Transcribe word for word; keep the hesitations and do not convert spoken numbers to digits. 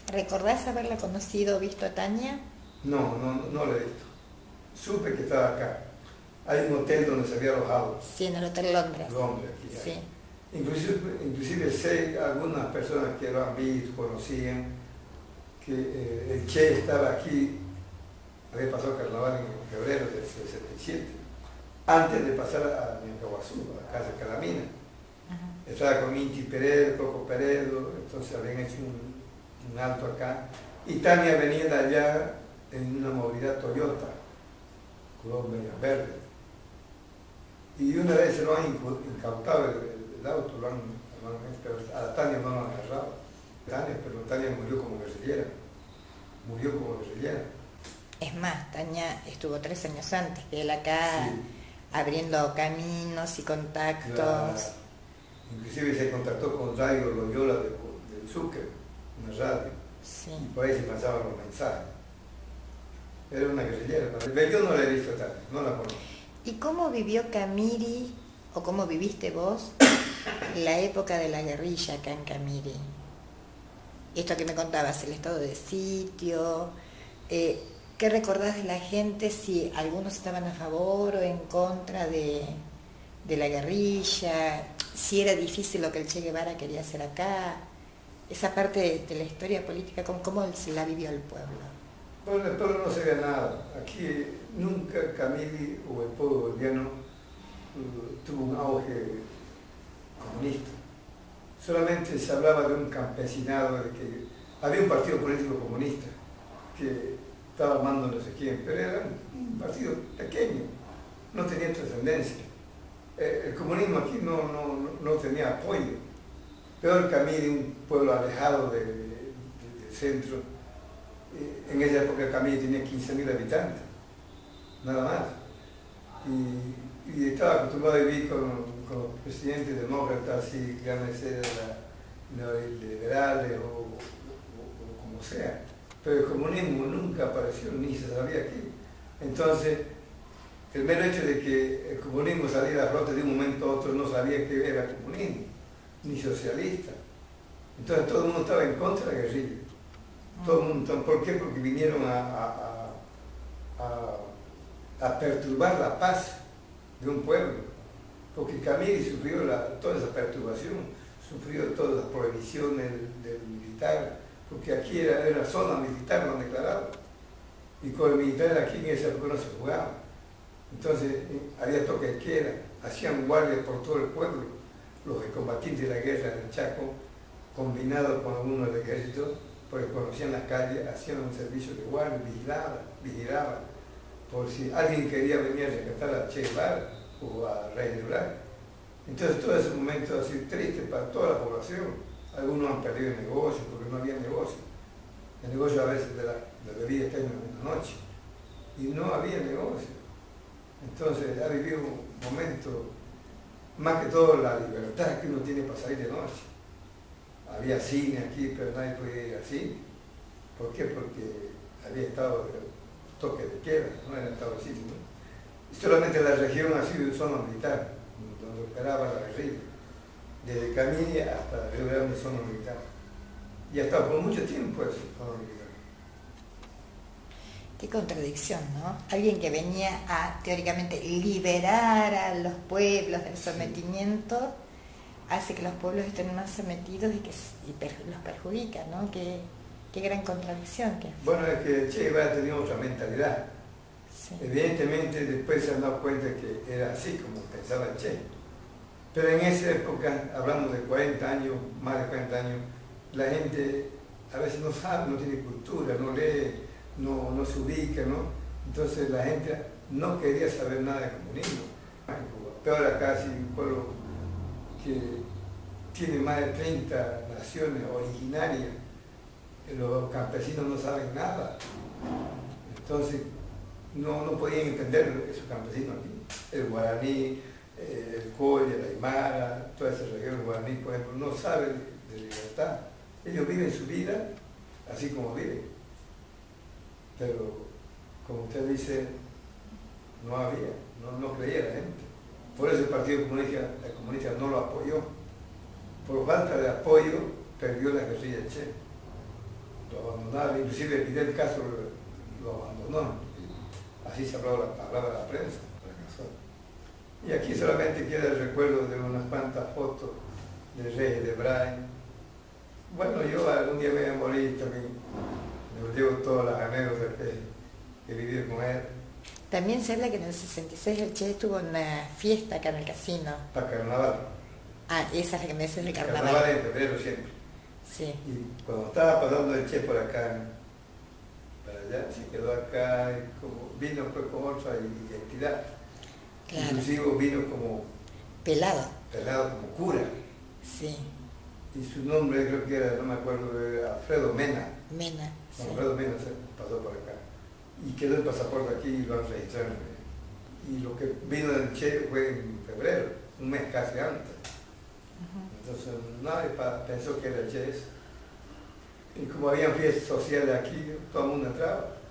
¿Recordás haberla conocido o visto a Tania? No, no, no la he visto. Supe que estaba acá. Hay un hotel donde se había alojado. Sí, en el Hotel Londres. Londres, aquí hay. Sí. Inclusive, inclusive sé algunas personas que lo han visto, conocían, que eh, el Che estaba aquí, había pasado carnaval en febrero del setenta y siete, antes de pasar a Ñancahuazú, a la casa de Calamina. Uh-huh. Estaba con Inti Peredo, Coco Peredo, entonces habían hecho un, un alto acá. Y Tania venía de allá en una movilidad Toyota, color medio verde. Y una vez se lo han incautado el, el auto, lo han, lo han, pero a Tania no lo han agarrado. Tania, pero Tania murió como guerrillera. Murió como guerrillera. Es más, Tania estuvo tres años antes que él acá, sí, abriendo caminos y contactos. La, inclusive se contactó con Radio Loyola de, del Sucre, una radio. Sí. Y por ahí se pasaban los mensajes. Era una guerrillera. Yo no la he visto a Tania, no la conozco. ¿Y cómo vivió Camiri, o cómo viviste vos, la época de la guerrilla acá en Camiri? Esto que me contabas, el estado de sitio, eh, ¿qué recordás de la gente, si algunos estaban a favor o en contra de, de la guerrilla, si era difícil lo que el Che Guevara quería hacer acá? Esa parte de, de la historia política, ¿cómo, cómo se la vivió el pueblo? Bueno, el pueblo no se ve nada. Aquí nunca Camiri o el pueblo boliviano uh, tuvo un auge comunista. Solamente se hablaba de un campesinado, de que había un partido político comunista que estaba armando no sé quién, pero era un partido pequeño, no tenía trascendencia. Eh, el comunismo aquí no, no, no tenía apoyo. Peor Camiri, un pueblo alejado del de, de, de centro. En esa época Camiri tenía quince mil habitantes, nada más. Y, y estaba acostumbrado a vivir con, con los presidentes demócratas, así, grandes neoliberales o, o, o como sea. Pero el comunismo nunca apareció, ni se sabía aquí. Entonces, el mero hecho de que el comunismo saliera a flote de un momento a otro, no sabía que era comunismo, ni socialista. Entonces todo el mundo estaba en contra de la guerrilla. Todo el mundo, ¿por qué? Porque vinieron a, a, a, a perturbar la paz de un pueblo. Porque Camiri sufrió la, toda esa perturbación, sufrió todas las prohibiciones del, del militar, porque aquí era, era zona militar, no declarado. Y con el militar aquí en esa época no se jugaba. Entonces había toque de queda, hacían guardias por todo el pueblo, los combatientes de la guerra del Chaco, combinados con algunos del ejército, porque conocían las calles, hacían un servicio de guardia, vigilaban, vigilaban, por si alguien quería venir a rescatar a Che Guevara o a Rey de Blanc. Entonces todo ese momento ha sido triste para toda la población. Algunos han perdido el negocio porque no había negocio. El negocio a veces de la, de la bebida está en la noche y no había negocio. Entonces ha vivido un momento, más que todo la libertad que uno tiene para salir de noche. Había cine aquí, pero nadie podía ir al cine. ¿Por qué? Porque había estado de toque de queda, no era estado de sitio, ¿no? Y solamente la región ha sido zona militar, donde operaba la guerrilla. Desde Camiri hasta Río Grande, zona militar. Y ha estado por mucho tiempo eso, zona militar. Qué contradicción, ¿no? Alguien que venía a, teóricamente, liberar a los pueblos del sometimiento, sí, hace que los pueblos estén más sometidos y que y per, los perjudica, ¿no? Qué, qué gran contradicción. Que... Bueno, es que Che Guevara tenía otra mentalidad. Sí. Evidentemente después se han dado cuenta que era así como pensaba el Che. Pero en esa época, hablando de cuarenta años, más de cuarenta años, la gente a veces no sabe, no tiene cultura, no lee, no, no se ubica, ¿no? Entonces la gente no quería saber nada de comunismo. Peor acá, si un pueblo que tiene más de treinta naciones originarias, los campesinos no saben nada. Entonces no, no podían entender esos campesinos aquí. El guaraní, el colla, el aymara, toda esa región guaraní, por ejemplo, no saben de, de libertad. Ellos viven su vida así como viven. Pero, como usted dice, no había, no, no creía la gente. Por eso el Partido Comunista, el comunista no lo apoyó. Por falta de apoyo, perdió la guerrilla Che. lo abandonaron, inclusive Fidel Castro lo, lo abandonó. Así se habló la palabra de la prensa, fracasó. Y aquí solamente queda el recuerdo de unas cuantas fotos del rey de Brain. Bueno, yo algún día me voy a morir también, me llevo todas las anécdotas que, que viví con él. También se habla que en el sesenta y seis el Che tuvo una fiesta acá en el casino. Para carnaval. Ah, esa es la que me dices del carnaval. Carnaval en febrero siempre. Sí. Y cuando estaba pasando el Che por acá, para allá, se quedó acá, y como vino pues con otra identidad. Claro. Inclusive vino como pelado. Pelado, como cura. Sí. Y su nombre creo que era, no me acuerdo, era Alfredo Mena. Mena. Sí. Alfredo Mena se pasó por acá. Y quedó el pasaporte aquí y lo han registrado. Y lo que vino del Che fue en febrero, un mes casi antes. Uh-huh. Entonces nadie pensó que era el Che. Y como había fiestas sociales aquí, todo el mundo entraba.